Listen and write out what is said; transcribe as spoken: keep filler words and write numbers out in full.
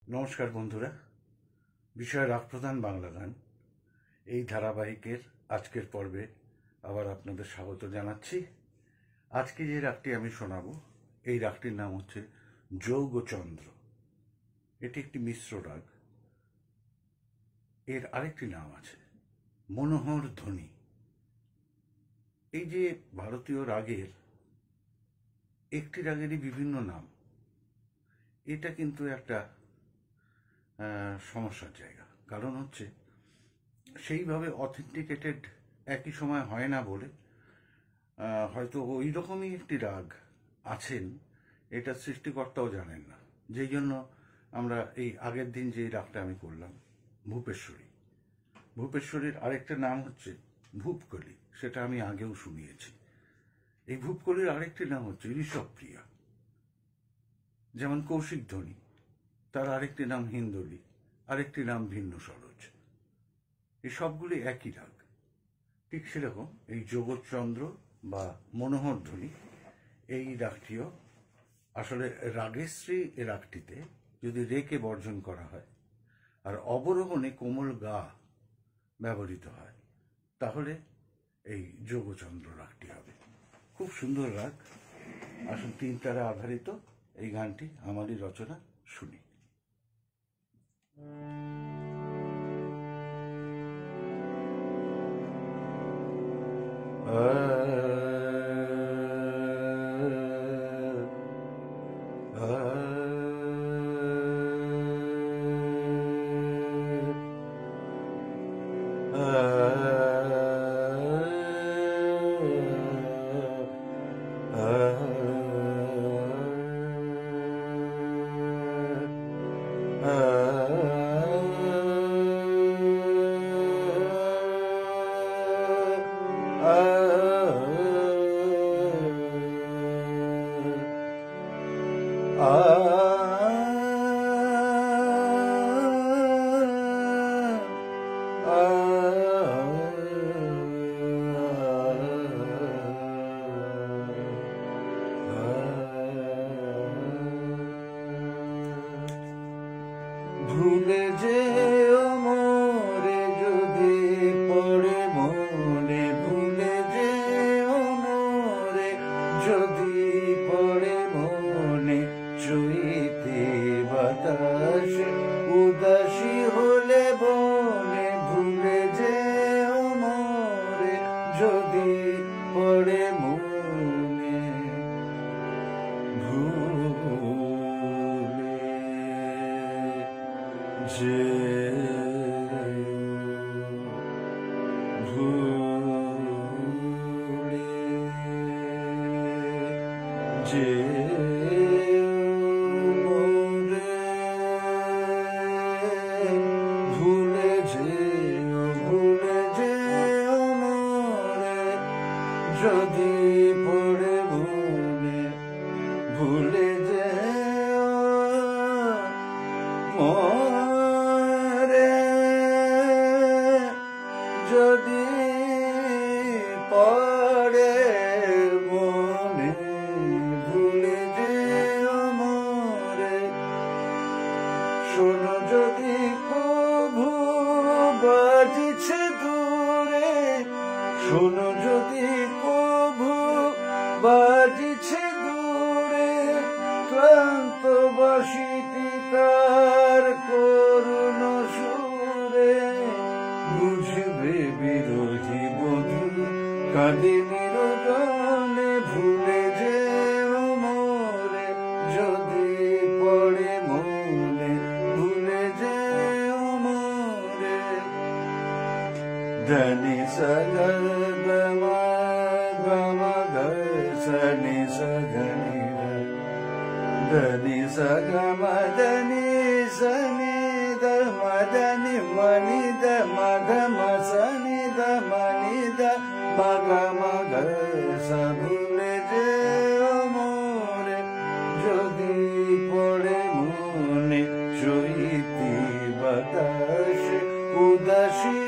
নমস্কার বন্ধুরা, বিষয় রাগ প্রধান বাংলা গান এই ধারাবাহিকের আজকের পর্বে আবার আপনাদের স্বাগত জানাচ্ছি। আজকে যে রাগটি আমি শোনাবো এই রাগটির নাম হচ্ছে যৌগচন্দ্র। এটি একটি মিশ্র রাগ। এর আরেকটি নাম আছে মনোহর ধ্বনি। এই যে ভারতীয় রাগের একটি রাগেরই বিভিন্ন নাম, এটা কিন্তু একটা সমস্যার জায়গা। কারণ হচ্ছে সেইভাবে অথেন্টিকেটেড একই সময় হয় না বলে হয়তো ওই রকমই একটি রাগ আছেন এটা সৃষ্টিকর্তাও জানেন না। যেই জন্য আমরা এই আগের দিন যে রাগটা আমি করলাম ভূপেশ্বরী, ভূপেশ্বরীর আরেকটা নাম হচ্ছে ভূপকলি, সেটা আমি আগেও শুনিয়েছি। এই ভূপকলির আরেকটি নাম হচ্ছে ঋষভপ্রিয়া। যেমন কৌশিক ধ্বনি, তার আরেকটি নাম হিন্দোলি, আরেকটি নাম ভিন্ন সরোজ। এই সবগুলি একই রাগ। ঠিক সেরকম এই যোগচন্দ্র বা মনোহর ধ্বনি এই রাগটিও আসলে রাগেশ্রী এ রাগটিতে যদি রেকে বর্জন করা হয় আর অবরোহণে কোমল গা ব্যবহৃত হয় তাহলে এই যোগচন্দ্র রাগটি হবে। খুব সুন্দর রাগ। আসুন তিন তারা আধারিত এই গানটি আমারই রচনা শুনি। ভুলে যেও মোরে যদি পড়ে মনে, ভুলে যেও মোরে যদি পড়ে মনে, চৈতে বাতাসে উদাসী হলে বনে, ভুলে যেও মোরে যদি পড়ে মনে, ভুলে যে ভুলে যে মোরে, ভুলে যে ভুলে যে মোরে যদি পড়ে মনে, ভুলে যে মোরে যদি পড়ে মনে, ভুলে যেও মোরে। শোনো যদি কভু বাজিছে দূরে, শোনো যদি কভু বাজিছে দূরে, ক্লান্ত বাঁশিটি তার করুণ সুরে, বুঝবে বিরোধী বধূ কাঁদে নিরজনে, ভুলে যেও মোরে যদি পড়ে মনে, ভুলে যেও মোরে। ধনি সগা গমা গমা গনি সগনি ধনি সগা মদনি সনি দ মদনি মনি দ মগ মসনি দ মনি দ মগ মগ স, ভুলে যেও মোরে যদি পড়ে মনে, চৈতি বাতাসে উদাসী